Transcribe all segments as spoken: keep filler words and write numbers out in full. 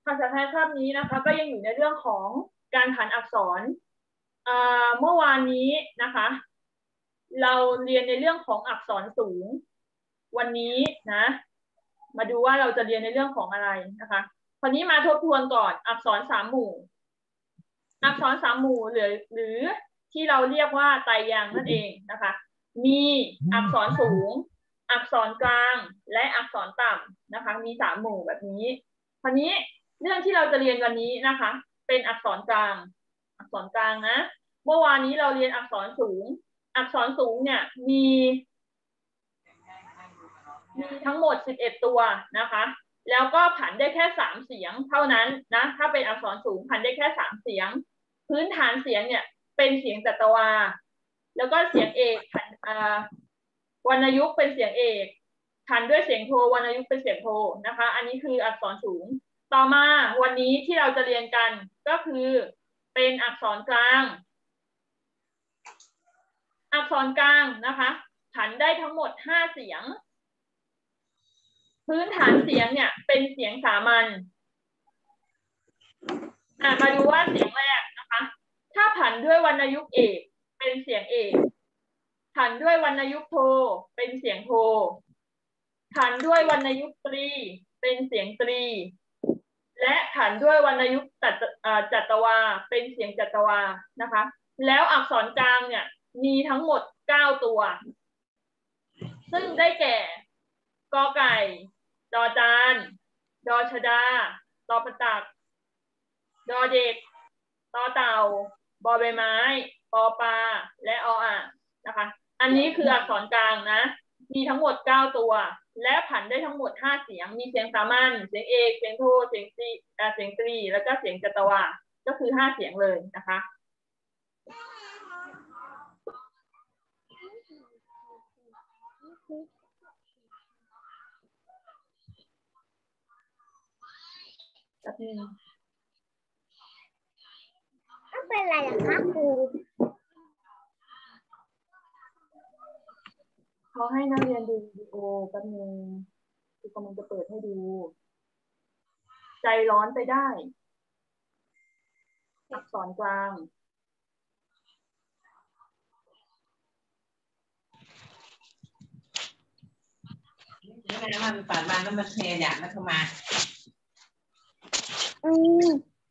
ภาษาไทยคาบนี้นะคะก็ยังอยู่ในเรื่องของการผันอักษรเมื่อวานนี้นะคะเราเรียนในเรื่องของอักษรสูงวันนี้นะมาดูว่าเราจะเรียนในเรื่องของอะไรนะคะคราวนี้มาทบทวนก่อนอักษรสามหมู่อักษรสามหมู่หรือหรือที่เราเรียกว่าไตรยางค์นั่นเองนะคะมีอักษรสูงอักษรกลางและอักษรต่ำนะคะมีสามหมู่แบบนี้คราวนี้เรื่องที่เราจะเรียนวันนี้นะคะเป็นอักษรกลางอักษรกลางนะเมื่อวานนี้เราเรียนอักษรสูงอักษรสูงเนี่ยมีมีทั้งหมดสิบเอ็ดตัวนะคะแล้วก็ผันได้แค่สามเสียงเท่านั้นนะถ้าเป็นอักษรสูงผันได้แค่สามเสียงพื้นฐานเสียงเนี่ยเป็นเสียงจัตวาแล้วก็เสียงเอกผันวรรณยุกต์เป็นเสียงเอกผันด้วยเสียงโทวรรณยุกต์เป็นเสียงโทนะคะอันนี้คืออักษรสูงต่อมาวันนี้ที่เราจะเรียนกันก็คือเป็นอักษรกลางอักษรกลางนะคะผันได้ทั้งหมดห้าเสียงพื้นฐานเสียงเนี่ยเป็นเสียงสามัญอ่ะมาดูว่าเสียงแรกนะคะถ้าผันด้วยวรรณยุกต์เอกเป็นเสียงเอกผันด้วยวรรณยุกต์โทเป็นเสียงโทผันด้วยวรรณยุกต์ตรีเป็นเสียงตรีและผันด้วยวรรณยุกต์จัตจัตวาเป็นเสียงจัตวานะคะแล้วอักษรกลางเนี่ยมีทั้งหมดเก้าตัวซึ่งได้แก่กอไก่ดอจานดอชดาตอประตักดอเด็กตอเต่าบอใบไม้ปอปลาและออ่างนะคะอันนี้คืออักษรกลางนะมีทั้งหมดเก้าตัวและผันได้ทั้งหมดห้าเสียงมีเสียงสามัญเสียงเอกเสียงโทเสียงตรีเสียงตรีแล้วก็เสียงจัตวาก็คือห้าเสียงเลยนะคะแบบนึงไม่เป็นไรหรอกคะครูเขาให้นักเรียนดูวิดีโอแป๊บนึงคือกำลังจะเปิดให้ดูใจร้อนไปได้อักษรกลางนี่นะมันปาดมาแล้วมันเทอยากมาเข้ามาอืม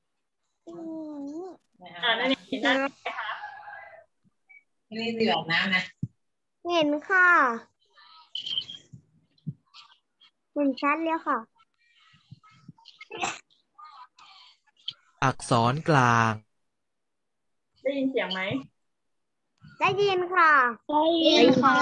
อ่านั่นเห็นหน้าไหมคะนี่เดือดน้ำนะเห็นค่ะเห็นชัดเลยค่ะอักษรกลางได้ยินเสียงไหมได้ยินค่ะได้ยินค่ะ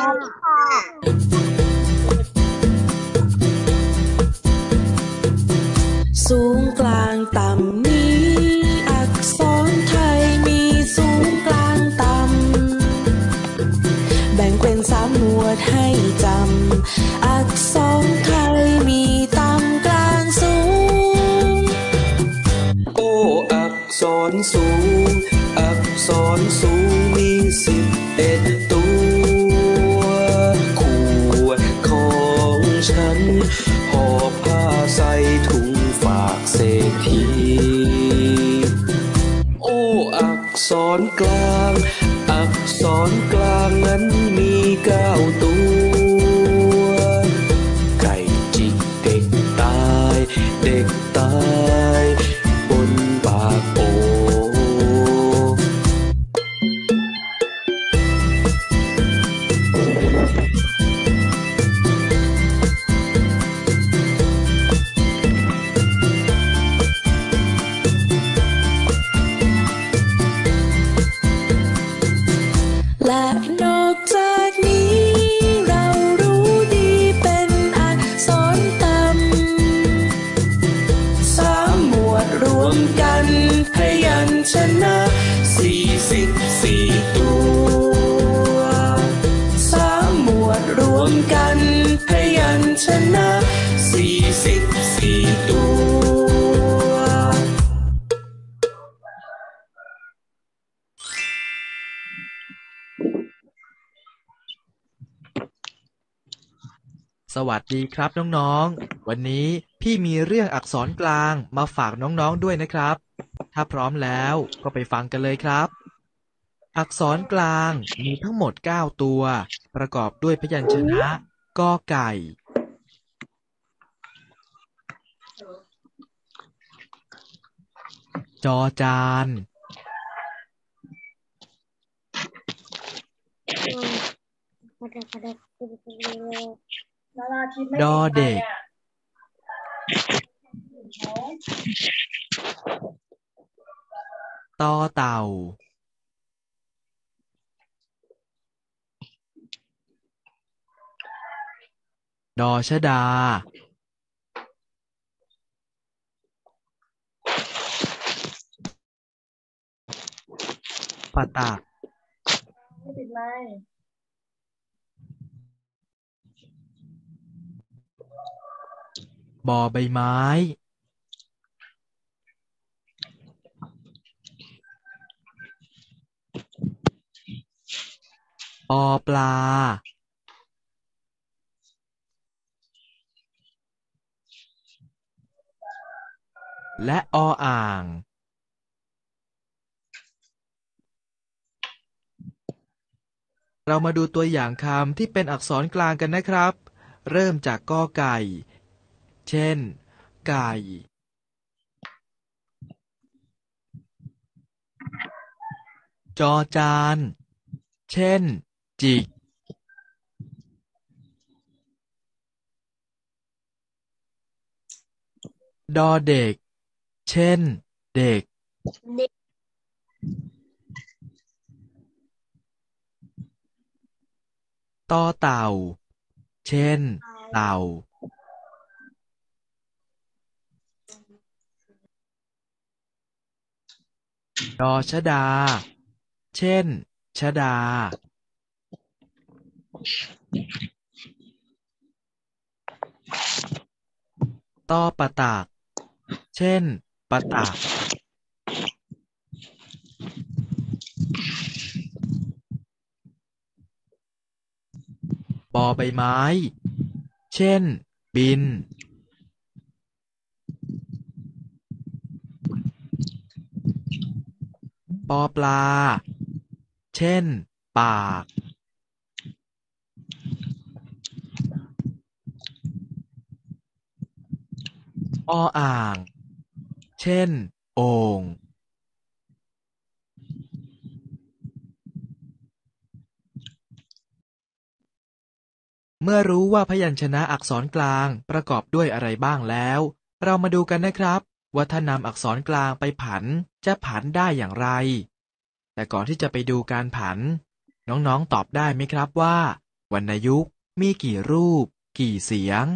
สูงกลางต่ำนี้อักษรไทยมีสูงกลางต่ำแบ่งเป็นสามหมวดให้จำอักษรไทยมีต่ำกลางสูงโอ้อักษรสูงอักษรสูงมีสิบเอ็ดตัวขวดของฉันหอบผ้าใส่ถุงฝากเศรษฐีโอ้อักษรกลางอักษรกลางนั้นมีเก้าตัวไก่จิกเด็กตายเด็กตายบนปากโอและนอกจากนี้เรารู้ดีเป็นอักษรต่ำสามหมวดรวมกันพยัญชนะสี่สิบสี่ตัวสามหมวดรวมกันพยัญชนะสี่สิบสี่ตัวสวัสดีครับน้องๆ วันนี้พี่มีเรื่องอักษรกลางมาฝากน้องๆด้วยนะครับ ถ้าพร้อมแล้วก็ไปฟังกันเลยครับ อักษรกลางมีทั้งหมดเก้าตัว ประกอบด้วยพยัญชนะกอไก่ จอจานนาราทิพย์ไม่ดอติดไมเด็กค์อ่ะตอเต่า ดอชดา ปะตะไม่ติดไมค์บอใบไม้ ปอปลา และออ่าง เรามาดูตัวอย่างคำที่เป็นอักษรกลางกันนะครับ เริ่มจากกอไก่ เช่น ไก่ จอจาน เช่น จิก ดอเด็ก เช่น เด็กเด็กตอเต่า เช่น เต่า ดอชดา เช่น ชดา ตอปะตาก เช่น ปะตาก บอใบไม้ เช่น บิน ปอปลา เช่น ปาก ออ่าง เช่น โอ่ง เมื่อรู้ว่าพยัญชนะอักษรกลางประกอบด้วยอะไรบ้างแล้ว เรามาดูกันนะครับว่าถ้านำอักษรกลางไปผันจะผันได้อย่างไร แต่ก่อนที่จะไปดูการผัน น้องๆตอบได้ไหมครับว่าวรรณยุกต์มีกี่รูป กี่เสียง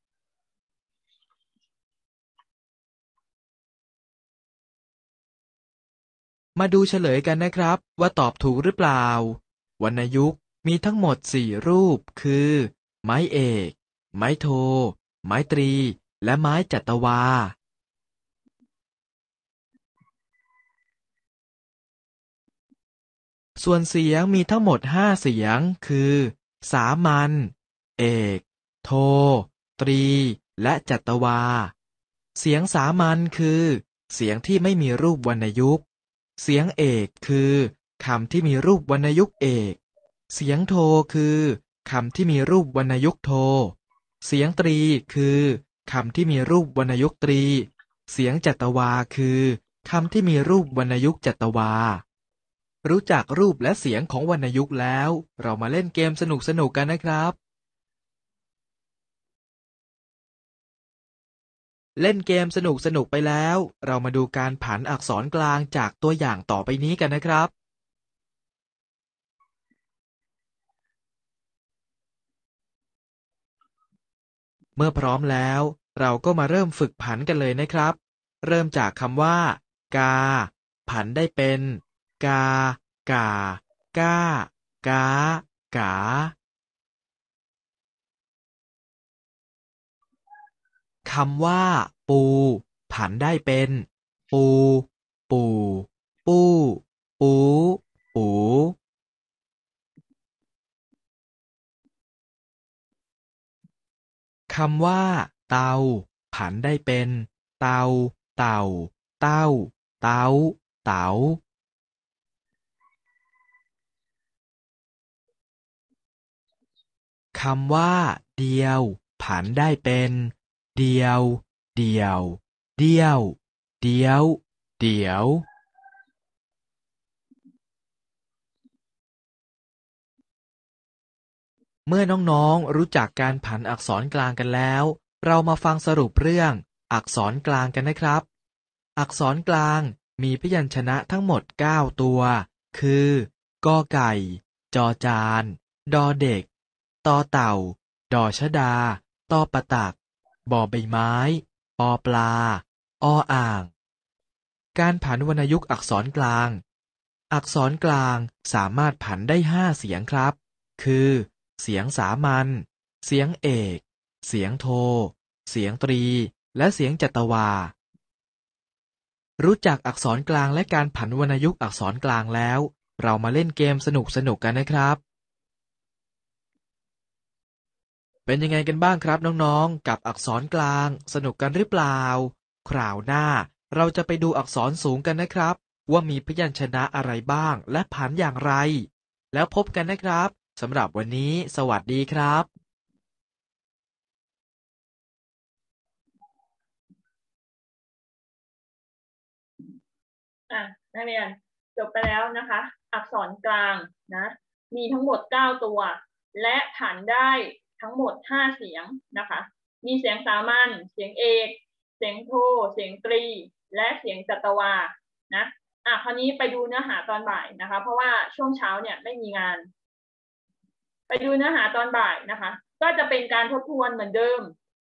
มาดูเฉลยกันนะครับว่าตอบถูกหรือเปล่าวรรณยุกต์มีทั้งหมดสี่รูปคือ ไม้เอก ไม้โท ไม้ตรี และไม้จัตวา ส่วนเสียงมีทั้งหมดห้าเสียงคือ สามัญ เอก โท ตรี และจัตวา เสียงสามัญคือ เสียงที่ไม่มีรูปวรรณยุกต์ เสียงเอกคือคำที่มีรูปวรรณยุกต์เอก เสียงโทคือคำที่มีรูปวรรณยุกต์โท เสียงตรีคือคำที่มีรูปวรรณยุกต์ตรี เสียงจัตวาคือคำที่มีรูปวรรณยุกต์จัตวา รู้จักรูปและเสียงของวรรณยุกต์แล้ว เรามาเล่นเกมสนุกๆกันนะครับ เล่นเกมสนุกๆไปแล้ว เรามาดูการผันอักษรกลางจากตัวอย่างต่อไปนี้กันนะครับ เมื่อพร้อมแล้ว เราก็มาเริ่มฝึกผันกันเลยนะครับ เริ่มจากคำว่า กา ผันได้เป็น กา ก่า ก้า ก้า กา คำว่า ปู ผันได้เป็น ปู ปู่ ปู้ ปู ปูคำว่า เตา ผันได้เป็น เตา เต่า เต้า เต้า เต๋าคำว่า เดียว ผันได้เป็น เดียว เดี่ยว เดี้ยว เดียว เดี๋ยว เมื่อน้องๆรู้จักการผันอักษรกลางกันแล้ว เรามาฟังสรุปเรื่องอักษรกลางกันนะครับ อักษรกลางมีพยัญชนะทั้งหมด เก้า ตัว คือ กอไก่ จอจาน ดอเด็ก ตอเต่า ดอชดา ตอประตัก บอใบไม้ ปอปลา ออ่าง การผันวรรณยุกต์อักษรกลาง อักษรกลางสามารถผันได้ ห้า เสียงครับ คือ เสียงสามัญ เสียงเอก เสียงโท เสียงตรี และเสียงจัตวา รู้จักอักษรกลางและการผันวรรณยุกต์อักษรกลางแล้ว เรามาเล่นเกมสนุกๆกันนะครับ เป็นยังไงกันบ้างครับน้องๆ กับอักษรกลาง สนุกกันหรือเปล่า คราวหน้าเราจะไปดูอักษรสูงกันนะครับ ว่ามีพยัญชนะอะไรบ้างและผันอย่างไร แล้วพบกันนะครับสำหรับวันนี้ สวัสดีครับอ่ะนักเรียนจบไปแล้วนะคะ อักษรกลางนะ มีทั้งหมด เก้า ตัว และผันได้ทั้งหมด ห้า เสียงนะคะ มีเสียงสามัญ เสียงเอก เสียงโท เสียงตรี และเสียงจัตวา นะ อ่ะคราวนี้ไปดูเนื้อหาตอนบ่ายนะคะ เพราะว่าช่วงเช้าเนี่ยไม่มีงาน ไปดูเนื้อหาตอนบ่ายนะคะ ก็จะเป็นการทบทวนเหมือนเดิม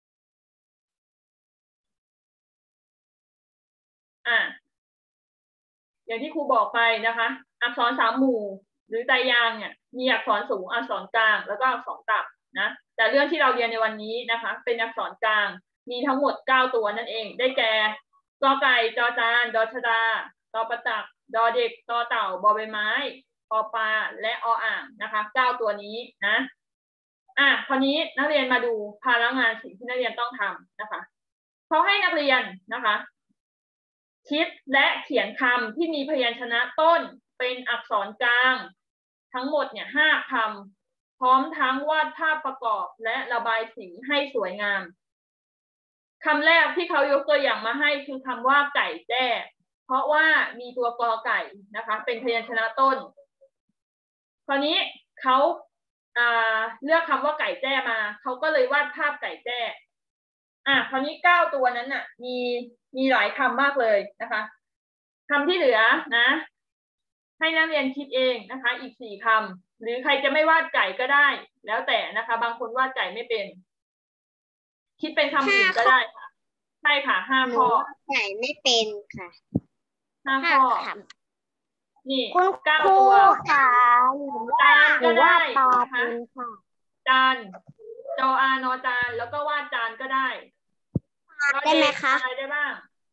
อ่ะอย่างที่ครูบอกไปนะคะ อักษรสามหมู่หรือไตรยางค์เนี่ยมีอักษรสูง อักษรกลาง แล้วก็อักษรต่ำนะ แต่เรื่องที่เราเรียนในวันนี้นะคะ เป็นอักษรกลาง มีทั้งหมด เก้า ตัวนั่นเอง ได้แก่กอไก่ จอจาน ดอชดา ตอประตัก ดอเด็ก ตอเต่า บอใบไม้ ปอปลา และออ่างนะคะ เก้า ตัวนี้นะ อ่ะคราวนี้นักเรียนมาดูภาระงานสิ่งที่นักเรียนต้องทำนะคะเขาให้นักเรียนนะคะคิดและเขียนคำที่มีพยัญชนะต้นเป็นอักษรกลางทั้งหมดเนี่ยห้าคำพร้อมทั้งวาดภาพประกอบและระบายสีให้สวยงามคำแรกที่เขายกตัวอย่างมาให้คือคำว่าไก่แจ้เพราะว่ามีตัวกอไก่นะคะเป็นพยัญชนะต้นคราวนี้เขาเลือกคำว่าไก่แจ้มาเขาก็เลยวาดภาพไก่แจ้อ่ะคราวนี้เก้าตัวนั้นน่ะมีมีหลายคำมากเลยนะคะคำที่เหลือนะให้นักเรียนคิดเองนะคะอีกสี่คำหรือใครจะไม่วาดไก่ก็ได้แล้วแต่นะคะบางคนวาดไก่ไม่เป็นคิดเป็นคำอื่นก็ได้ค่ะใช่ค่ะห้าข้อไก่ไม่เป็นค่ะห้าข้อนี่เก้าตัตัวค่ะจานก็ได้นะคะค่ะจานจออานอจานแล้วก็วาดจานก็ได้ได้ไหมคะอะไรได้บ้าง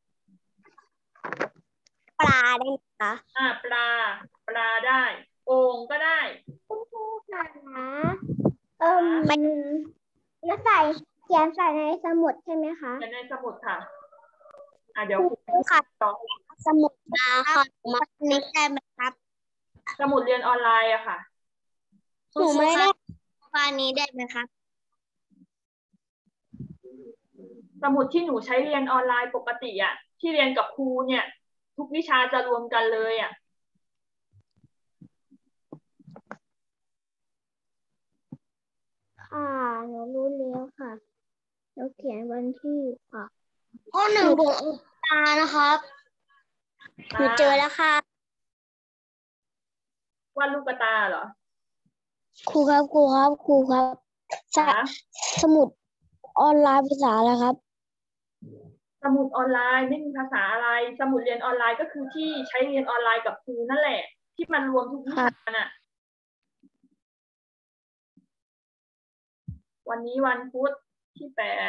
ปลาได้ไหมคะอ่าปลาปลาได้โอ่งก็ได้ค่ะเออมันแล้วใส่เขียนใส่ในสมุดใช่ไหมคะเขียนในสมุดค่ะอ่าเดี๋ยวค่ะสมุดมาค่ะมานี่ได้ไหมครับสมุดเรียนออนไลน์อะค่ะหนูไม่ได้วันนี้ได้ไหมครับสมุดที่หนูใช้เรียนออนไลน์ปกติอะที่เรียนกับครูเนี่ยทุกวิชาจะรวมกันเลยอะค่ะหนูรู้แล้วค่ะเราเขียนวันที่ค่ะข้อหนึ่งบวกตานะครับหนูเจอแล้วค่ะวาดลูกตาเหรอครูครับครูครับครูครับสมุดออนไลน์ภาษาอะไรครับสมุดออนไลน์ไม่มีภาษาอะไรสมุดเรียนออนไลน์ก็คือที่ใช้เรียนออนไลน์กับครูนั่นแหละที่มันรวมทุกวิชาน่ะวันนี้วันพุธที่แปด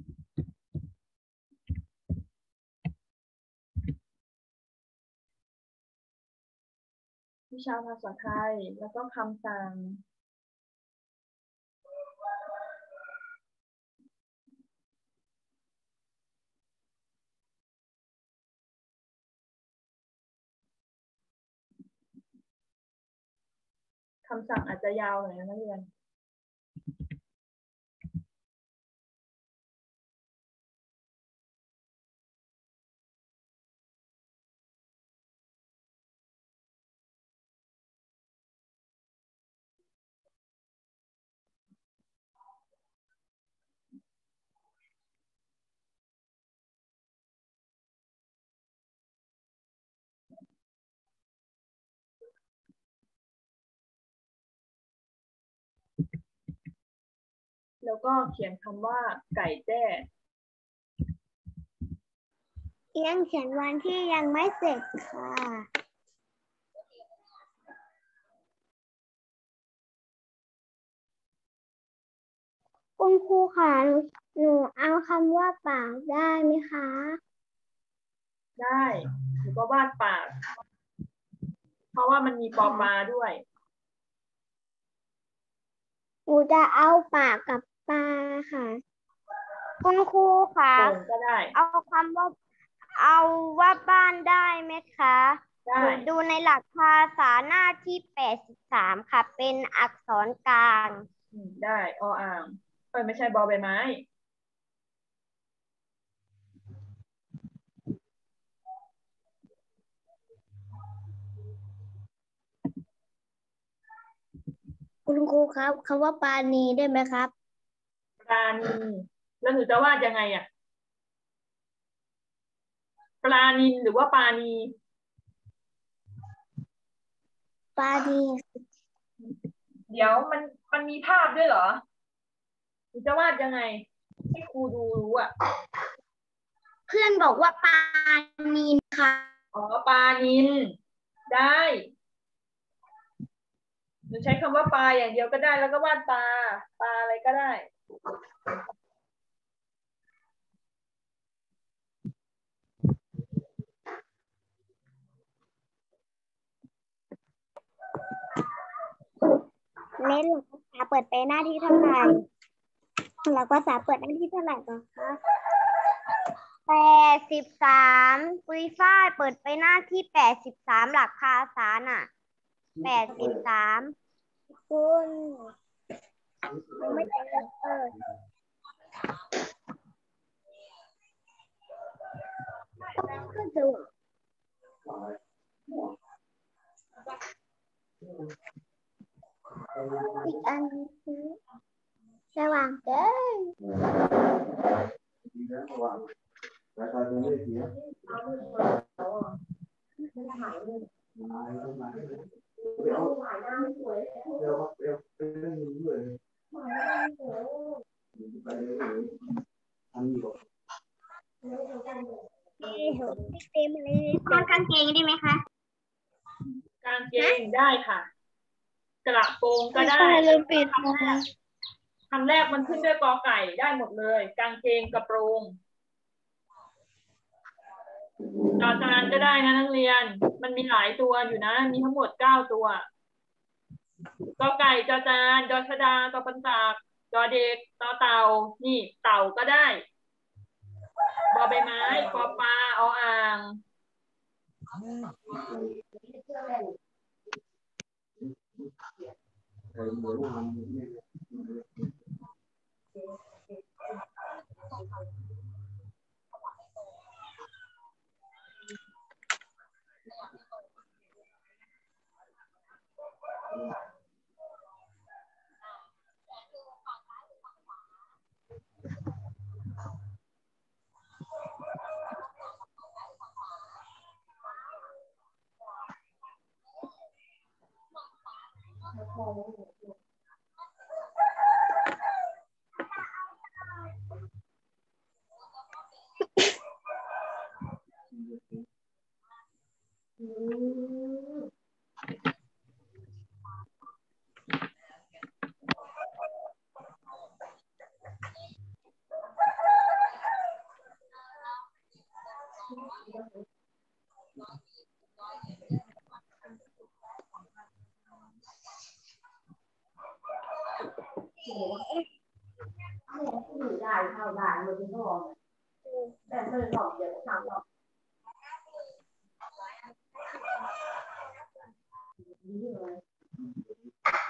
วิชาภาษาไทยแล้วก็คำสั่งำสั่งอาจจะยาวหน่อยนะนักเรียนแล้วก็เขียนคำว่าไก่แจ้ยังเขียนวันที่ยังไม่เสร็จค่ะคุณครูค่ะหนูหนูเอาคำว่าปากได้ไหมคะได้หรือก็วาดปากเพราะว่ามันมีปอปลาด้วยหนูจะเอาปากกับปลาค่ะคุณครูค่ะก็ได้เอาคำว่าเอาว่าบ้านได้ไหมคะได้ดูในหลักภาษาหน้าที่แปดสิบสามค่ะเป็นอักษรกลางได้ออ่างเออไม่ใช่บอใบไม้คุณครูครับคำว่าปาณีได้ไหมครับปลานิลแล้วหนูจะวาดยังไงอ่ะปลานิลหรือว่าปลานีปาณีเดี๋ยวมันมันมีภาพด้วยเหรอหนูจะวาดยังไงให้ครูดูรู้อ่ะเพื่อนบอกว่าปาณีค่ะอ๋อปลานิลได้หนูใช้คำว่าปลาอย่างเดียวก็ได้แล้วก็วาดปลาปลาอะไรก็ได้เน้นหลักภาษาเปิดไปหน้าที่เท่าไหร่หลักภาษาเปิดหน้าที่เท่าไหร่ก่อนคะแปดสิบสามปุยฝ้ายเปิดไปหน้าที่แปดสิบสามหลักภาษาน่ะแปดสิบสามคุณไม่ได้เปิดก็ดูอีกอันคือระหว่างเด้เต็มเลยกางเกงได้ไหมคะกางเกงได้ค่ะกระโปรงก็ได้คำแรกคำแรกมันขึ้นด้วยกอไก่ได้หมดเลยกางเกงกระโปรงจอจานก็ได้นะนักเรียนมันมีหลายตัวอยู่นะมีทั้งหมดเก้าตัวกอไก่จอจานจอชดาจอปัญจากจอเด็กต่อเต่านี่เต่าก็ได้บอใบไม้ปอปลาออ่างได้เท่าได้เลยที่พ่อแต่เธอหลอกเดี๋ยวทำหรอก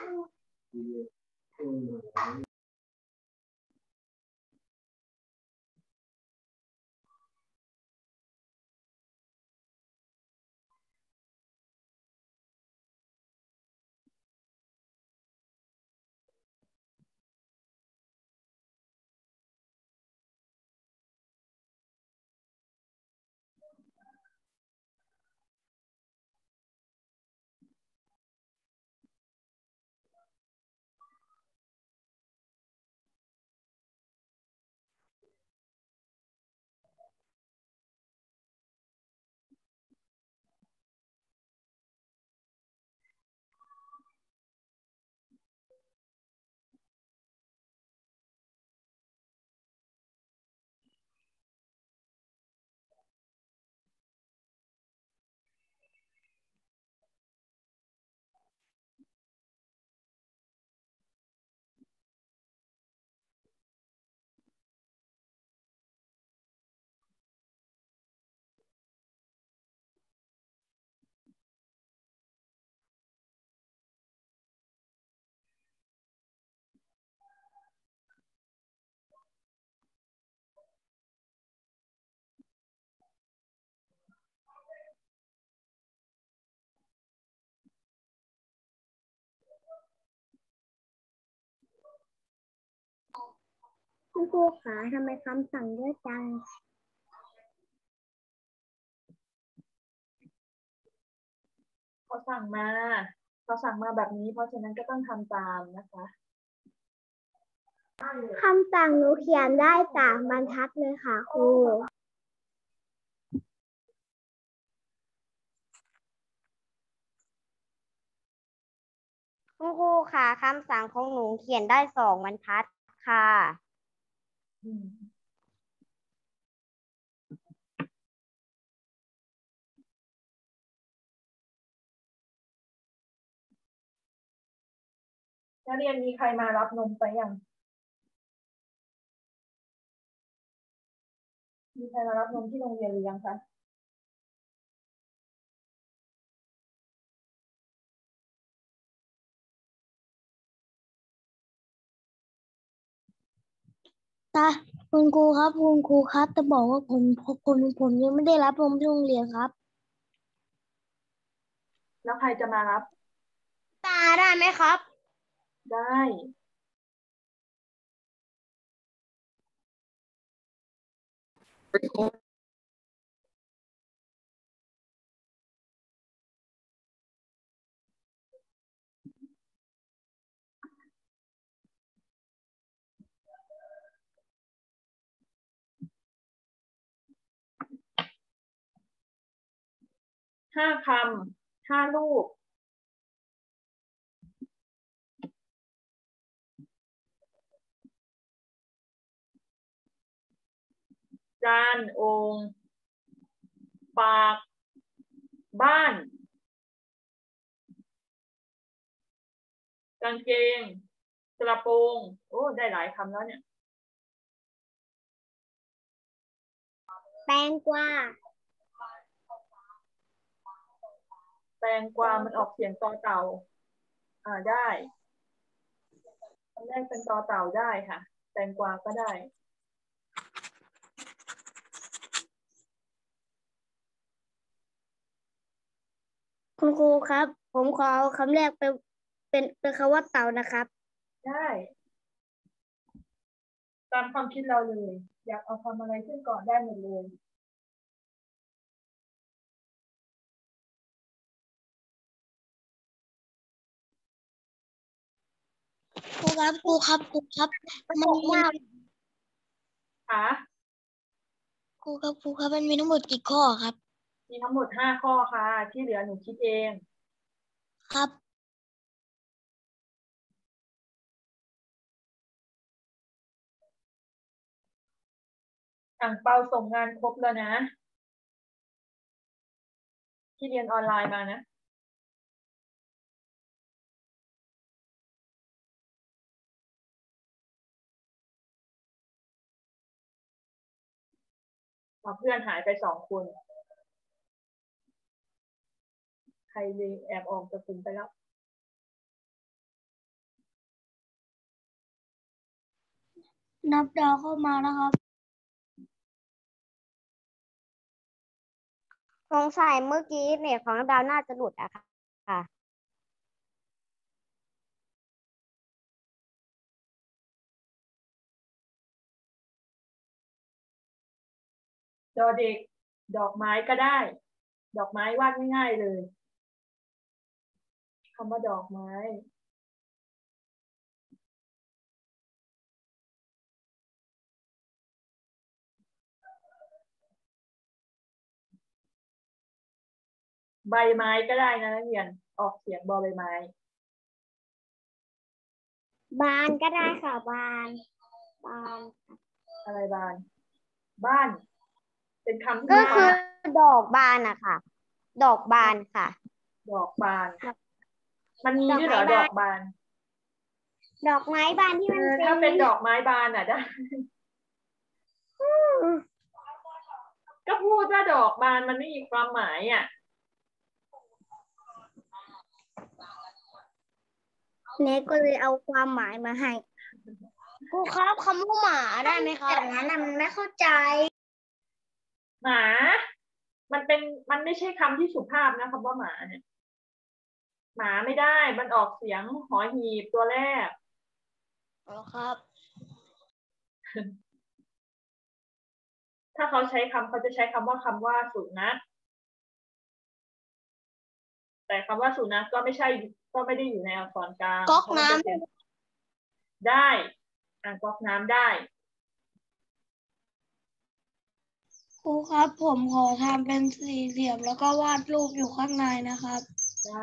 คุณครูคะทำไมคำสั่งเยอะจังเขาสั่งมาเขาสั่งมาแบบนี้เพราะฉะนั้นก็ต้องทำตามนะคะคำสั่งหนูเขียนได้สามบรรทัดเลยค่ะครูคุณครูค่ะคำสั่งของหนูเขียนได้สองบรรทัดค่ะอืมนักเรียนมีใครมารับนมไปยังมีใครมารับนมที่โรงเรียนหรือยังคะตาคุณครูครับคุณครูครับจะบอกว่าผมผมผมยังไม่ได้รับนมที่โรงเรียนครับแล้วใครจะมารับตาได้ไหมครับได้ห้าคำห้าลูกจานโอ่งปากบ้านกางเกงกระโปรงโอ้ได้หลายคำแล้วเนี่ยแตงกวาแตงกวามันออกเสียงต่อเต่าอ่าได้คำแรกเป็นต่อเต่าได้ค่ะแตงกวาก็ได้คุณครูครับ ผมขอเอาคำแรกเป็นเป็นเป็นคำว่าเต่านะครับได้ตามความคิดเราเลยอยากเอาคำอะไรขึ้นก่อนได้หมดเลยครูครับครูครับครูครับมันมีค่ะครูครับครูครับมันมีทั้งหมดกี่ข้อครับมีทั้งหมดห้าข้อค่ะที่เหลือหนูคิดเองครับอ่างเปาส่งงานครบแล้วนะที่เรียนออนไลน์มานะเพื่อนหายไปสองคนใครเลยแอบออกจากกลุ่มไปแล้วนับดาวเข้ามานะครับสงสัยเมื่อกี้เน็ตของนับดาวน่าจะหลุดอะค่ะค่ะดอเด็กดอกไม้ก็ได้ ดอกไม้วาดง่ายๆเลยคำว่าดอกไม้ใบไม้ก็ได้นะนักเรียนออกเสียงบอใบไม้บานก็ได้ค่ะบาน บานอะไรบาน บ้าน เป็นคำที่ก็ว่าคือดอกบานอะค่ะ ดอกบานค่ะดอกบาน มันมีด้วยเหรอดดออก กไม้บานดอกไม้บานที่เอมันอเป็นถ้าเป็นดอกไม้บานอ่ะได้ ก็พูดว่าดอกบานมันไม่มีความหมายอ่ะเนกก็เลยเอาความหมายมาให้ครูครับคำว่าหมาได้ไหมครับแต่นั้นมันไม่เข้าใจหมา มันเป็น มันไม่ใช่คำที่สุภาพนะคำว่าหมาเนี่ย หมาไม่ได้ มันออกเสียงหอหีบตัวแรกอ๋อครับถ้าเขาใช้คำเขาจะใช้คำว่าคำว่าสุนัข แต่คำว่าสุนัขก็ไม่ใช่ ก็ไม่ได้อยู่ในอักษรกลางก๊อกน้ำเพราะมันเป็นได้อ่ะก๊อกน้ำได้ครูครับผมขอทำเป็นสี่เหลี่ยมแล้วก็วาดรูปอยู่ข้างในนะครับได้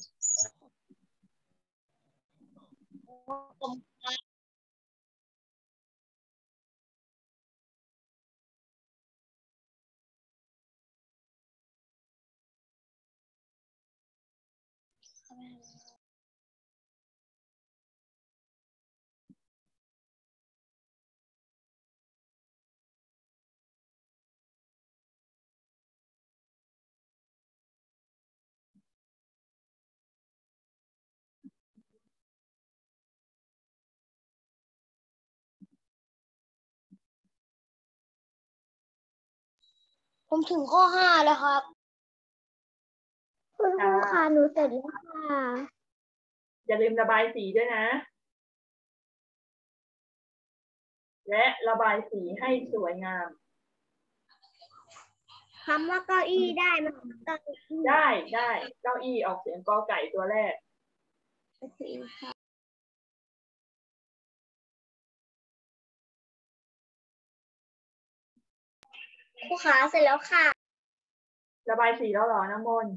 ผมถึงข้อห้าแล้วครับ คุณครูค่ะหนูเสร็จแล้วค่ะอย่าลืมระบายสีด้วยนะ และระบายสีให้สวยงามคำว่าเก้าอี้ได้ไหมคะเก้าอี้ได้ได้เก้าอี้ออกเสียงกอไก่ตัวแรกโอเคค่ะครูขาเสร็จแล้วค่ะระบายสีแล้วเหรอน้ำมนต์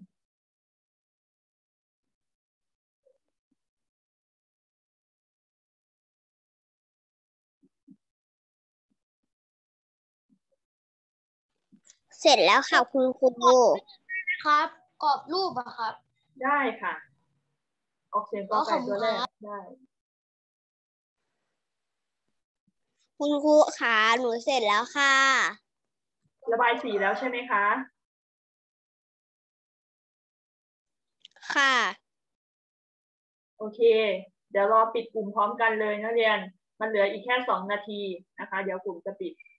เสร็จแล้วค่ะคุณครูครับกรอบรูปอะครับได้ค่ะ ออกเสียงกอไก่ตัวแรกได้คุณครูขาหนูเสร็จแล้วค่ะระบายสีแล้วใช่ไหมคะค่ะโอเค เดี๋ยวรอปิดกลุ่มพร้อมกันเลยนักเรียน มันเหลืออีกแค่สองนาทีนะคะ เดี๋ยวกลุ่มจะปิด